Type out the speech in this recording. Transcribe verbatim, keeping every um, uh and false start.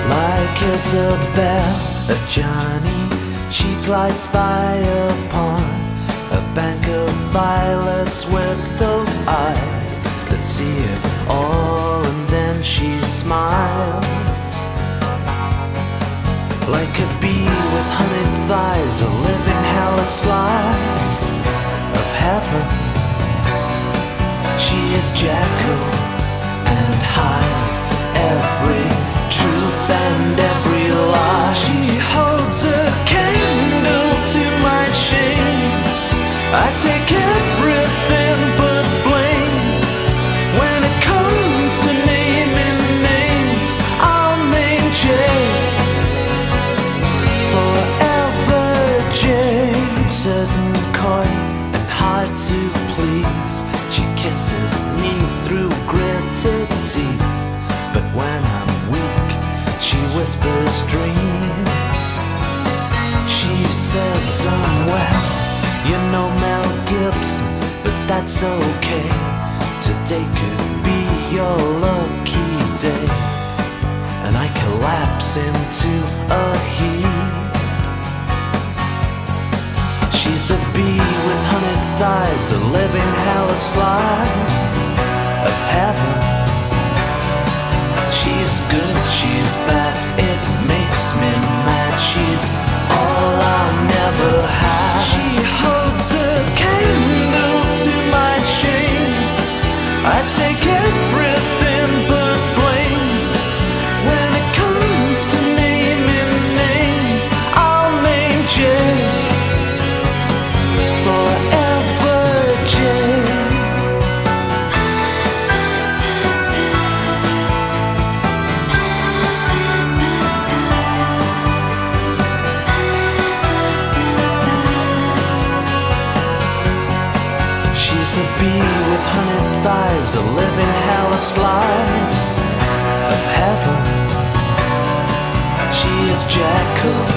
Like Isabel, a Johnny, she glides by upon a bank of violets with those eyes that see it all, and then she smiles. Like a bee with honeyed thighs, a living hell slice of heaven. She is Jekyll and Hyde, every truth and every lie. She holds a candle to my shame. I take everything but blame. When it comes to naming names, I'll name Jane. Forever Jane. Certain coy and hard to please, she kisses me through gritted teeth. But when I'm weak, she whispers dreams. She says I'm well, you know Mel Gibson, but that's okay. Today could be your lucky day, and I collapse into a heap. She's a bee with honeyed thighs, a living hell slice of heaven. She's good, she's bad, it makes me mad. She's all I'll never have. She holds a candle to my shame. I take everything but blame. When it comes to naming names, I'll name Jane. Forever Jane. A bee with honeyed thighs, a living hell slice of heaven. She is Jekyll